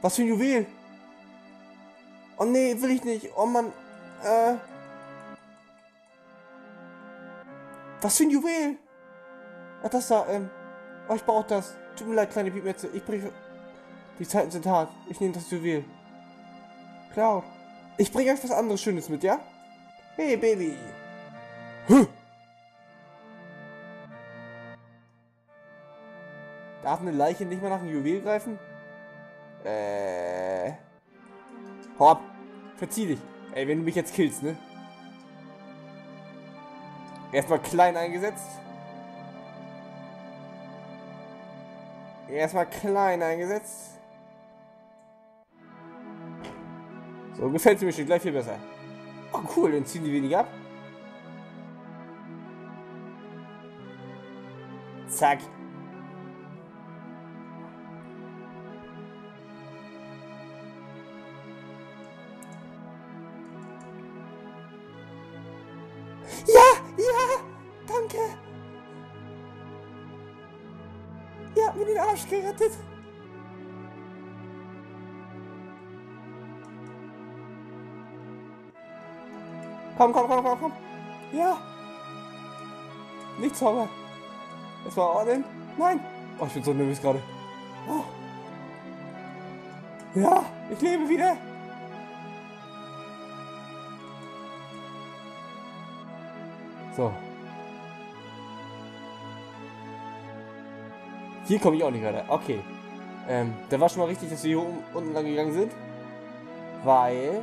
Was für ein Juwel? Oh nee, will ich nicht. Oh Mann. Was für ein Juwel? Ach, das da, oh, ich brauche das. Tut mir leid, kleine Piepmetze. Ich bringe... Die Zeiten sind hart. Ich nehme das Juwel. Klar. Ich bringe euch was anderes Schönes mit, ja? Hey, Baby. Huh. Darf eine Leiche nicht mal nach einem Juwel greifen? Hau ab. Verzieh dich. Ey, wenn du mich jetzt killst, ne? Erstmal klein eingesetzt. Erstmal klein eingesetzt. So, gefällt mir schon gleich viel besser. Oh cool, dann ziehen die weniger ab. Zack. Ja, danke. Ihr habt mir den Arsch gerettet. Komm. Ja. Nicht zaubern. Es war ordnen. Nein. Oh, ich bin so nervös gerade. Oh. Ja, ich lebe wieder. So. Hier komme ich auch nicht weiter. Okay. Da war schon mal richtig, dass wir hier unten lang gegangen sind. Weil...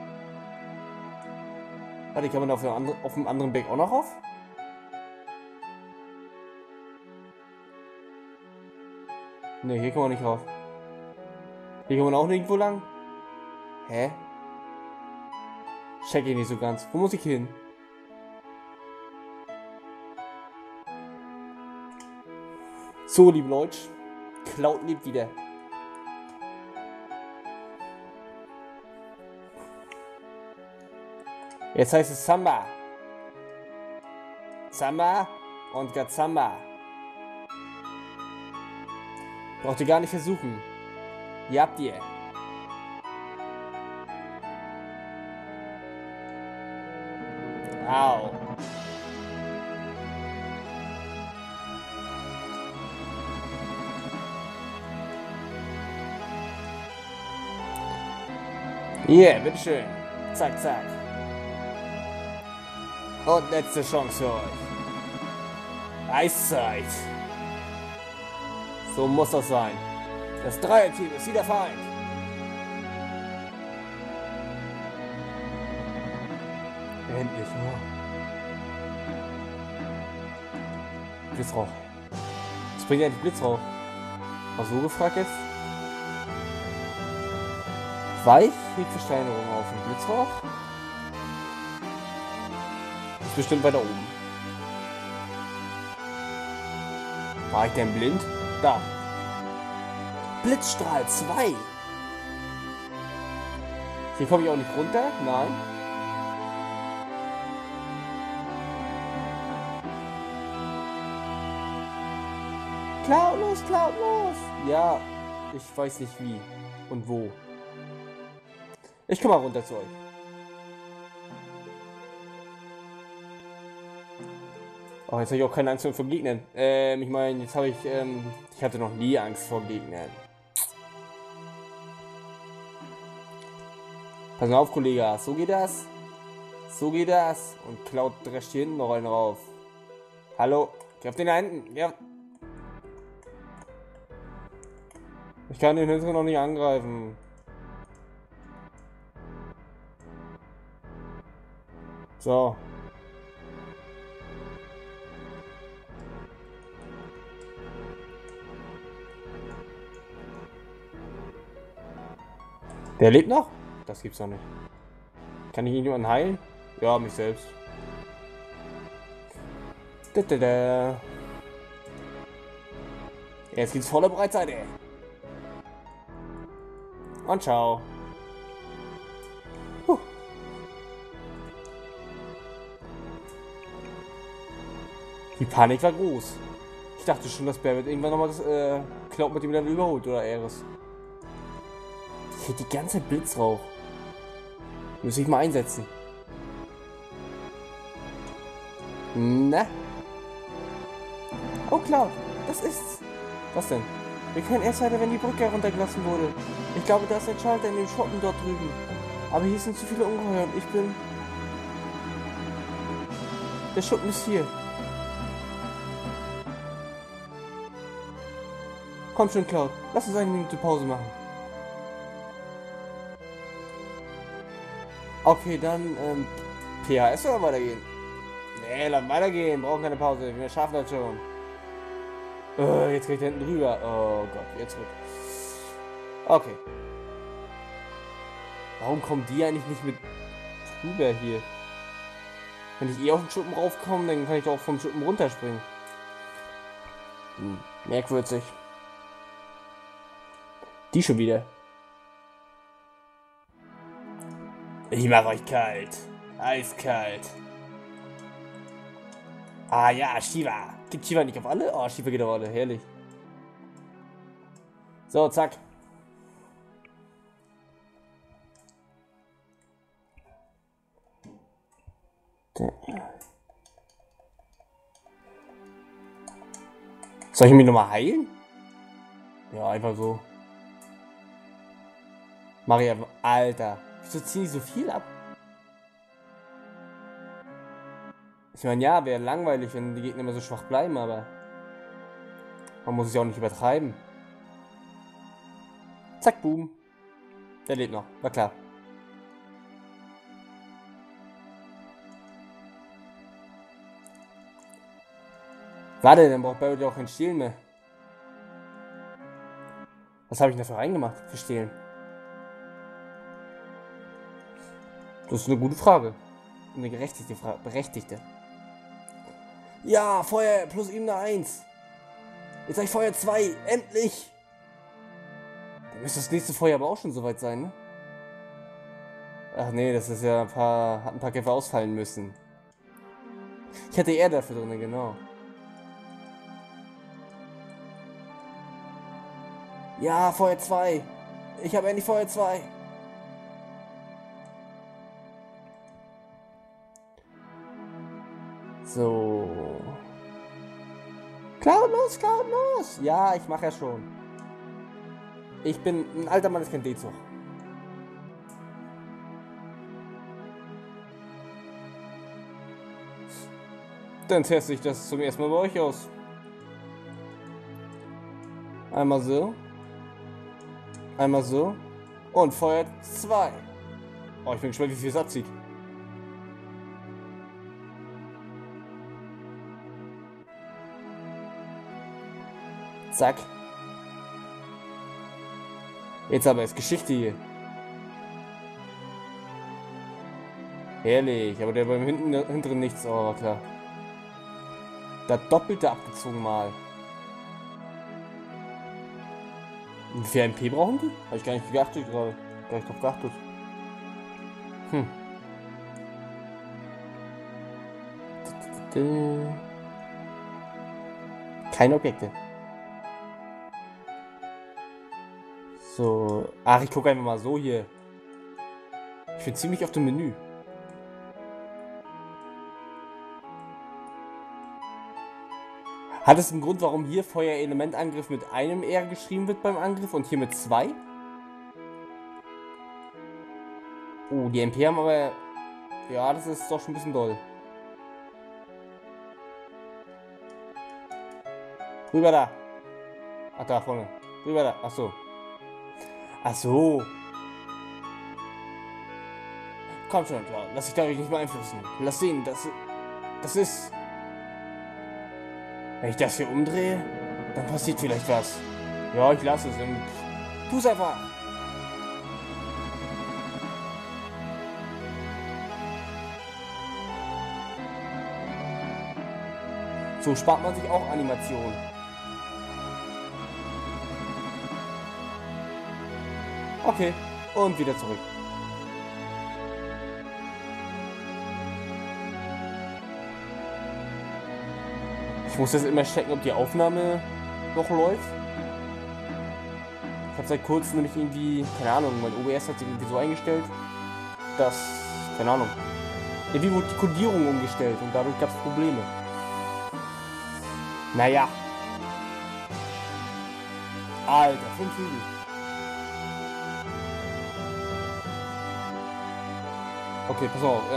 Warte, kann man auf dem anderen Berg auch noch rauf? Ne, hier kann man nicht rauf. Hier kann man auch nirgendwo lang. Hä? Check ich nicht so ganz. Wo muss ich hin? So, liebe Leute. Cloud lebt wieder. Jetzt heißt es Samba. Samba und Gazamba. Braucht ihr gar nicht versuchen. Ihr habt ihr. Au. Yeah, bitteschön. Zack, zack. Und letzte Chance für euch. Eiszeit. So muss das sein. Das Dreierteam ist wieder vereint. Endlich, ja. Blitzrauch. Was bringt eigentlich Blitzrauch? Mal so gefragt jetzt? Weich liegt Versteinerung auf dem Blitzrauch. Ist bestimmt weiter oben. War ich denn blind? Da. Blitzstrahl 2. Hier komme ich auch nicht runter. Nein. Cloud los. Ja, ich weiß nicht wie und wo. Ich komme mal runter zu euch. Oh, jetzt habe ich auch keine Angst mehr vor Gegnern. Ich meine, jetzt habe ich hatte noch nie Angst vor Gegnern. Pass mal auf, Kollege. So geht das. So geht das. Und Cloud drescht hier hinten noch einen rauf. Hallo. Geh auf den da hinten. Ja. Ich kann den hinten noch nicht angreifen. So. Der lebt noch? Das gibt's doch nicht. Kann ich jemanden heilen? Ja, mich selbst. Jetzt geht's voller Breitseite. Und ciao. Die Panik war groß. Ich dachte schon, dass Barrett irgendwann nochmal das Cloud mit ihm dann überholt oder Ares. Ich hätte die ganze Zeit Blitzrauch. Muss ich mal einsetzen. Na? Oh, Cloud, das ist's. Was denn? Wir können erst weiter, wenn die Brücke heruntergelassen wurde. Ich glaube, da ist ein Schalter in dem Schuppen dort drüben. Aber hier sind zu viele Ungeheuer und ich bin... Der Schuppen ist hier. Komm schon, Cloud. Lass uns eine Minute Pause machen. Okay, dann, PHS oder weitergehen? Nee, lass weitergehen. Brauchen keine Pause. Wir schaffen das schon. Jetzt geht hinten drüber. Oh Gott, jetzt zurück. Okay. Warum kommen die eigentlich nicht mit rüber hier? Wenn ich auf den Schuppen raufkomme, dann kann ich auch vom Schuppen runterspringen. Merkwürdig. Die schon wieder. Ich mache euch kalt. Eiskalt. Ah ja, Shiva. Gibt Shiva nicht auf alle? Oh, Shiva geht auf alle. Herrlich. So, zack. Soll ich mich nochmal heilen? Ja, einfach so. Maria, Alter. Wieso ziehen die so viel ab? Ich meine, ja, wäre langweilig, wenn die Gegner immer so schwach bleiben, aber man muss es ja auch nicht übertreiben. Zack, boom. Der lebt noch, war klar. Warte, dann braucht Barrett ja auch kein Stehlen mehr. Was habe ich dafür reingemacht für Stehlen? Das ist eine gute Frage. Eine gerechtigte Frage. Berechtigte. Ja, Feuer plus Ebene 1. Jetzt habe ich Feuer 2. Endlich! Dann müsste das nächste Feuer aber auch schon soweit sein, ne? Ach nee, das ist ja hat ein paar Kämpfe ausfallen müssen. Ich hatte eher dafür drin, genau. Ja, Feuer 2. Ich habe endlich Feuer 2. So. Cloud los, Cloud los. Ja, ich mache ja schon. Ich bin ein alter Mann, ist kein D-Zug. Dann teste ich das zum ersten Mal bei euch aus. Einmal so. Einmal so. Und Feuer 2. Oh, ich bin gespannt, wie viel es abzieht. Zack. Jetzt aber ist Geschichte hier. Herrlich, aber der beim hinteren nichts. Oh, klar. Das Doppelte abgezogen mal. Wie viel MP brauchen die? Habe ich gar nicht geachtet gerade. Gar nicht drauf geachtet. Keine Objekte. So. Ach, ich gucke einfach mal so hier. Ich bin ziemlich auf dem Menü. Hat es einen Grund, warum hier Feuerelementangriff mit einem R geschrieben wird beim Angriff und hier mit 2? Oh, die MP haben aber... Ja, das ist doch schon ein bisschen doll. Rüber da. Ach, da vorne. Rüber da. Ach so. Ach so. Komm schon, klar. Lass dich dadurch nicht beeinflussen. Lass sehen, das ist... Wenn ich das hier umdrehe, dann passiert vielleicht was. Ja, ich lasse es. Tu es einfach. So spart man sich auch Animationen. Okay, und wieder zurück. Ich muss jetzt immer checken, ob die Aufnahme noch läuft. Ich habe habe seit kurzem nämlich irgendwie, keine Ahnung, mein OBS hat sich irgendwie so eingestellt, dass, keine Ahnung, irgendwie wurde die Kodierung umgestellt und dadurch gab es Probleme. Naja. Alter, 5 Hügel. Okay, pass auf,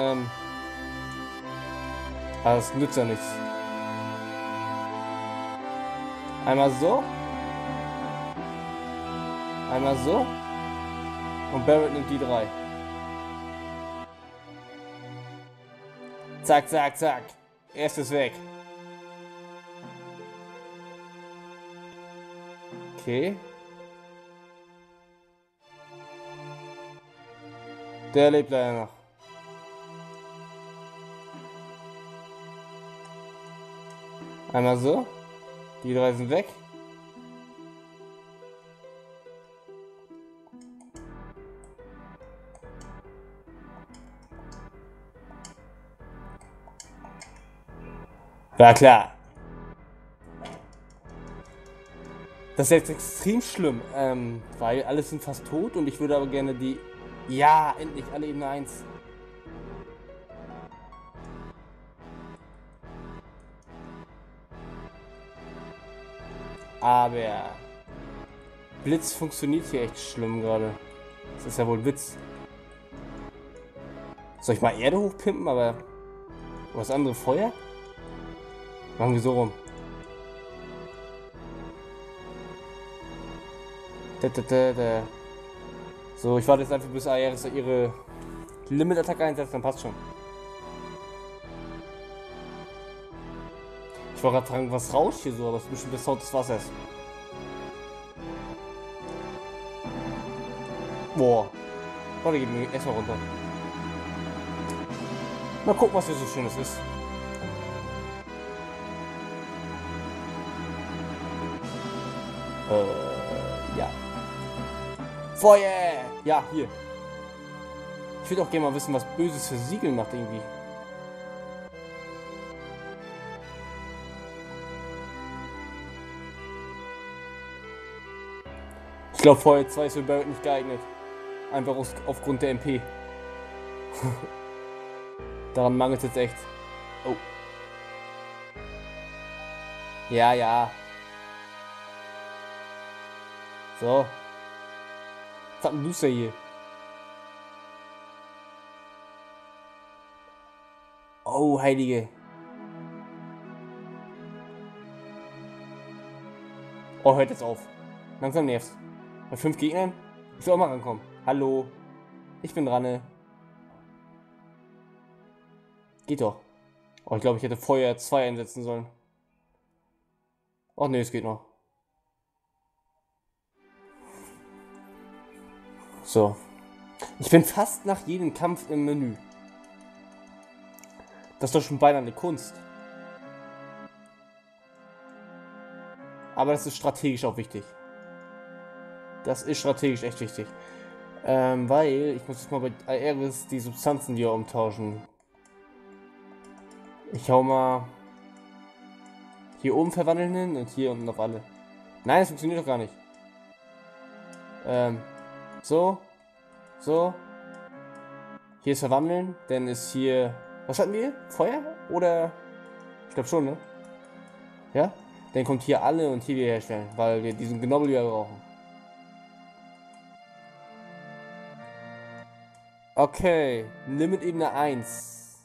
das nützt ja nichts. Einmal so. Einmal so. Und Barrett nimmt die 3. Zack, zack, zack. Erstes weg. Okay. Der lebt leider noch. Einmal so. Die 3 sind weg. Ja klar. Das ist jetzt extrem schlimm, weil alles sind fast tot und ich würde aber gerne die... Ja, endlich, alle Ebene 1. Aber... Blitz funktioniert hier echt schlimm gerade. Das ist ja wohl Witz. Soll ich mal Erde hochpimpen, aber... Was andere Feuer? Machen wir so rum. So, ich warte jetzt einfach, bis Aeris ihre Limit-Attacke einsetzt, dann passt schon. Ich wollte gerade fragen, was rauscht hier so, aber es ist bestimmt der Sound des Wassers. Boah. Warte, gehen wir erstmal runter. Mal gucken, was hier so Schönes ist. Ja. Feuer! Ja, hier. Ich würde auch gerne mal wissen, was Böses versiegeln macht irgendwie. Ich glaube, Feuer 2 ist für Barrett nicht geeignet. Einfach aufgrund der MP. Daran mangelt es jetzt echt. Oh. Ja, ja. So. Was hat denn du hier? Oh, Heilige. Oh, hört jetzt auf. Langsam nervt's. Bei 5 Gegnern? Ich will auch mal rankommen. Hallo. Ich bin dran. Ne? Geht doch. Oh, ich glaube, ich hätte Feuer 2 einsetzen sollen. Oh, ne, es geht noch. So. Ich bin fast nach jedem Kampf im Menü. Das ist doch schon beinahe eine Kunst. Aber das ist strategisch auch wichtig. Das ist strategisch echt wichtig. Weil ich muss jetzt mal bei Aeris die Substanzen hier umtauschen. Ich hau mal hier oben verwandeln hin und hier unten auf alle. Nein, das funktioniert doch gar nicht. So. So. Hier ist verwandeln. Dann ist hier... Was hatten wir? Feuer? Oder... Ich glaube schon, ne? Ja? Dann kommt hier alle und hier wieder herstellen. Weil wir diesen Gnobbel wieder brauchen. Okay. Limit Ebene 1.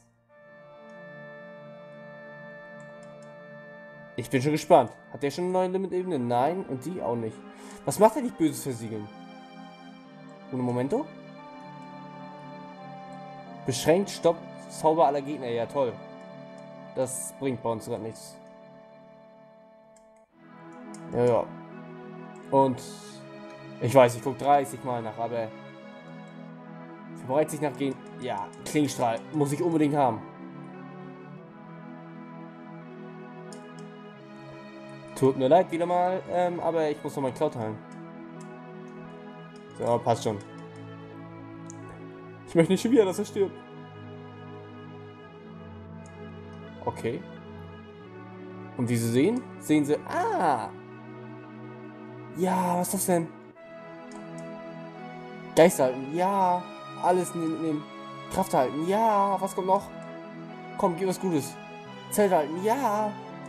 Ich bin schon gespannt. Hat der schon eine neue Limit-Ebene? Nein. Und die auch nicht. Was macht er nicht Böses versiegeln? Ohne Momento? Beschränkt stoppt Zauber aller Gegner. Ja, toll. Das bringt bei uns gerade nichts. Ja, ja. Und ich weiß, ich gucke 30 Mal nach, aber verbreitet sich nach gehen. Ja, Klingenstrahl muss ich unbedingt haben. Tut mir leid wieder mal, aber ich muss noch mein Cloud heilen. So, passt schon. Ich möchte nicht schon wieder, dass er stirbt. Okay. Und wie Sie sehen, sehen Sie... Ah! Ja, was ist das denn? Geist halten, ja. Alles nehmen. Kraft halten, ja. Was kommt noch? Komm, gib was Gutes. Zelt halten, ja.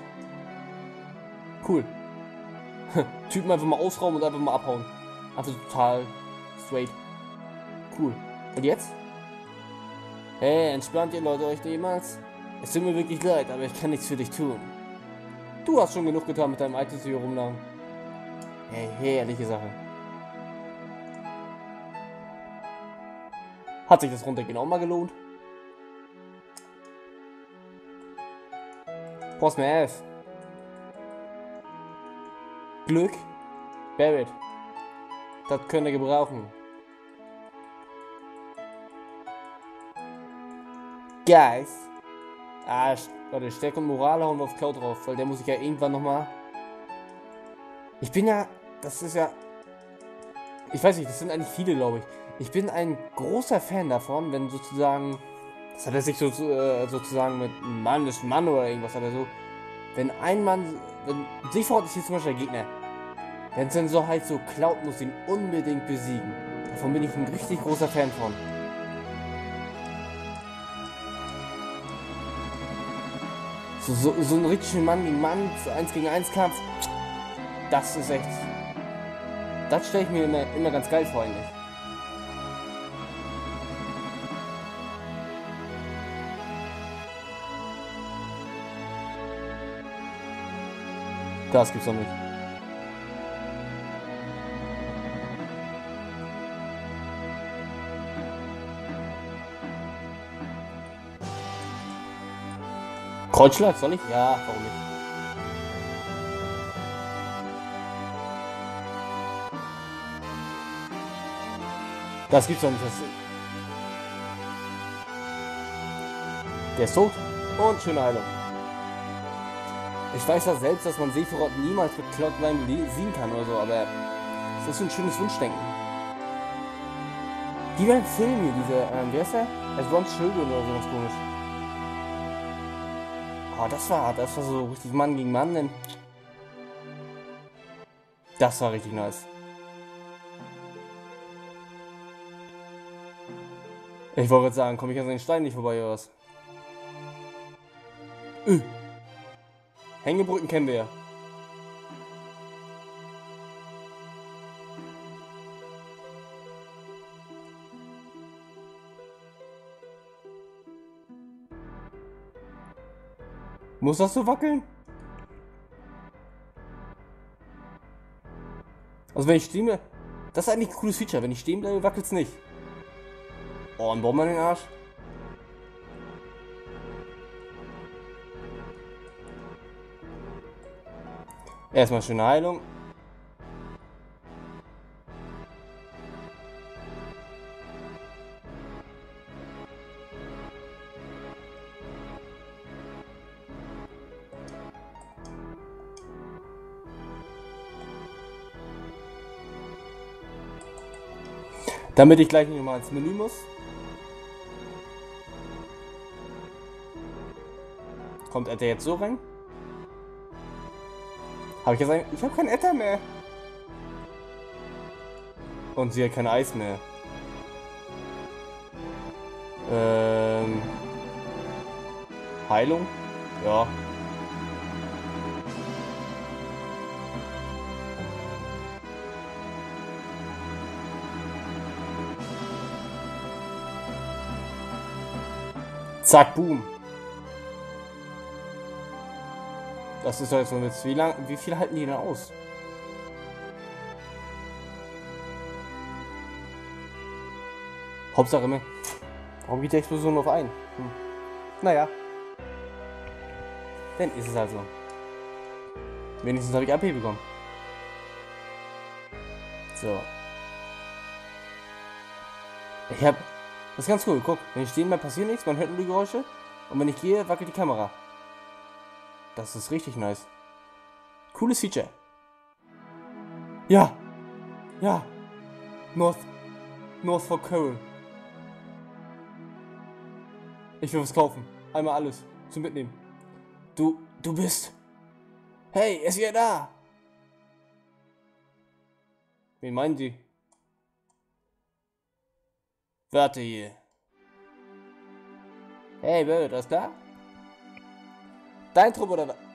Cool. Typen einfach mal ausrauben und einfach mal abhauen. Also total straight. Cool. Und jetzt? Hey, entspannt ihr Leute euch jemals? Es tut mir wirklich leid, aber ich kann nichts für dich tun. Du hast schon genug getan mit deinem Items hier rumlagen. Hey, ehrliche Sache. Hat sich das Runtergehen auch mal gelohnt? Brauchst mehr F. Glück? Barrett. Das könnt ihr gebrauchen. Guys. Warte, Stärke und Moral hauen wir auf Cloud drauf, weil der muss ich ja irgendwann nochmal. Ich bin ja. Das ist ja. Ich weiß nicht, das sind eigentlich viele, glaube ich. Ich bin ein großer Fan davon, wenn sozusagen. Das hat er sich sozusagen mit einem Mann ist ein Mann oder irgendwas, aber so. Wenn ein Mann. Wenn Sephiroth ist hier zum Beispiel der Gegner. Wenn es dann so halt so Cloud muss ihn unbedingt besiegen. Davon bin ich ein richtig großer Fan von. So ein richtiger Mann gegen Mann, 1 gegen 1 Kampf. Das ist echt. Das stelle ich mir immer ganz geil vor eigentlich. Das gibt's doch nicht. Kreuzschlag, soll ich? Ja, warum nicht? Das gibt's doch nicht. Der ist tot. Und schöne Heilung. Ich weiß ja selbst, dass man Sephiroth niemals mit Cloud9 besiegen kann oder so, aber es ist so ein schönes Wunschdenken. Die beim Film hier, diese, wer ist der? As Ron Children oder so ganz komisch. Oh, das war so richtig Mann gegen Mann, denn das war richtig nice. Ich wollte jetzt sagen, komme ich an den Stein nicht vorbei oder was? Hängebrücken kennen wir ja. Muss das so wackeln? Also wenn ich stehen bleibe, das ist eigentlich ein cooles Feature. Wenn ich stehen bleibe, wackelt es nicht. Oh, ein Baum an den Arsch. Erstmal schöne Heilung. Damit ich gleich nicht mal ins Menü muss. Kommt Ether jetzt so rein? Habe ich gesagt, ich habe kein Ether mehr. Und sie hat kein Eis mehr. Heilung? Ja. Zack, boom. Das ist halt so jetzt. Wie viel halten die denn aus? Hauptsache immer. Warum geht die Explosion auf ein? Naja. Dann ist es halt so. Wenigstens habe ich AP bekommen. So. Das ist ganz cool. Guck, wenn ich stehe, passiert nichts, man hört nur die Geräusche. Und wenn ich gehe, wackelt die Kamera. Das ist richtig nice. Cooles Feature. Ja. Ja. North for Coal. Ich will was kaufen. Einmal alles. Zum Mitnehmen. Du bist. Hey, er ist wieder da. Wen meinen die? Warte hier. Hey, Bird, alles klar? Dein Trupp oder...